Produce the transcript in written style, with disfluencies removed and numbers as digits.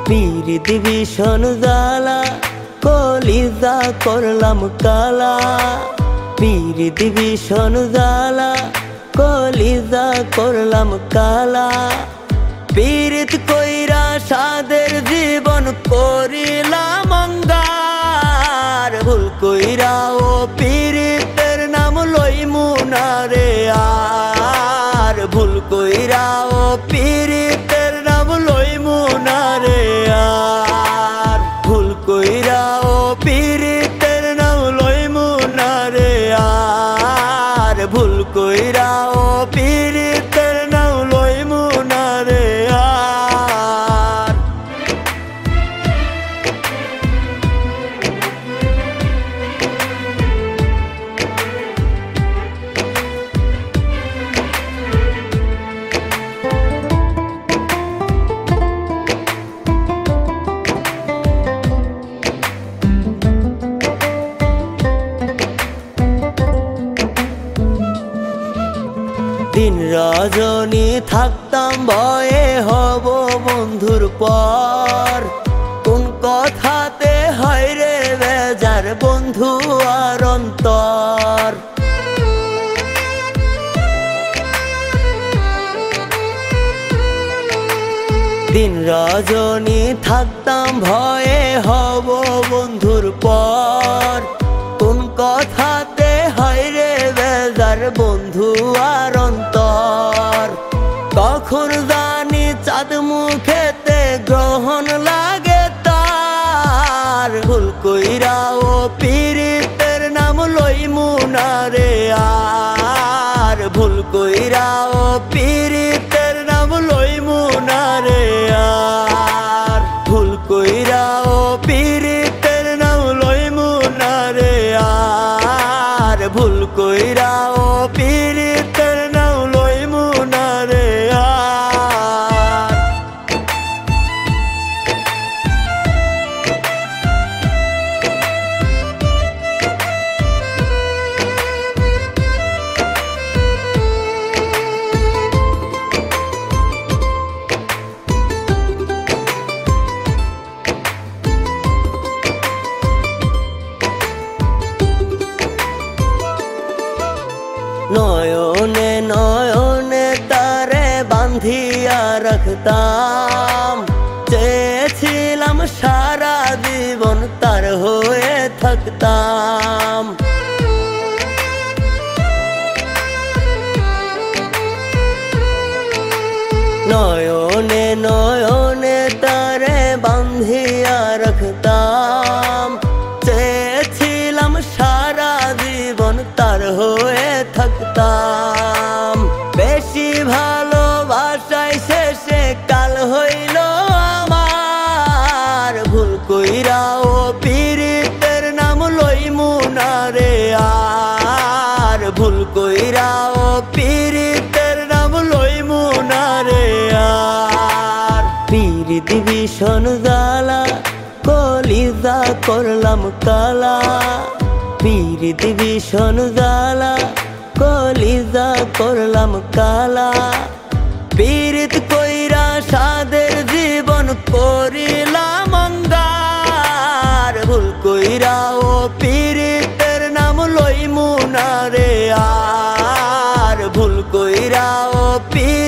পিরিতি ভীষণ জ্বালা কলিজা করলাম কালা। পিরিতি ভীষণ জ্বালা কলিজা করলাম কালা। পিরিত কইরা সাদের জীবন করিলাম অঙ্গার। ভুল কইরা ও পিরিতের নাম লইমু না রে আর। ভুল কইরা ও পিরিতের নাম লইমু না রে আর। ভুল কইরা ও পিরিতের নাম লইমু না রে আর। ভুল কইরা ও পিরিতের নাম লইমু না রে আর। দিন রজনী থাকতাম ভয়ে হব বন্ধুর পর। কোন কথাতে হয় রে বেজার বন্ধু আর অন্তর। দিন রজনী থাকতাম ভয়ে হব বন্ধুর পর। কোন কথাতে হয় রে বেজার বন্ধু আর অন্তর। কখন জানি চাঁদ মুখেতে গ্রহণ লাগে তার। ভুল কইরা ও পিরিতের নাম লইমু না রে আর। ভুল কইরা ও পিরিতের নাম লইমু না রে আর। ভুল কইরা ও পিরিতের নাম লইমু না রে আর। ভুল কইরা ও পিরিতের নাম লইমু না রে আর। নয়নে নয়নে তারে বাঁধিয়া রাখতাম। চেয়েছিলাম সারা জীবন তার হয়ে থাকতাম। নয়নে নয়নে তারে বাঁধিয়া রাখতাম। চেয়েছিলাম সারা জীবন তার হয়ে থাকতাম। বেশি ভালোবাসায় শেষে কাল হইল আমার। ভুল কইরা ও পিরিতের নাম লইমু না রে আর। ভুল কইরা ও পিরিতের নাম লইমু না রে আর। পিরিতি ভীষণ জ্বালা কলিজা করলাম কালা। পিরিতি ভীষণ জ্বালা কলিজা করলাম কালা। পিরিত কইরা সাদের জীবন করিলাম অঙ্গার। ভুল কইরা ও পিরিতের নাম লইমু না রে আর। ভুল কইরা ও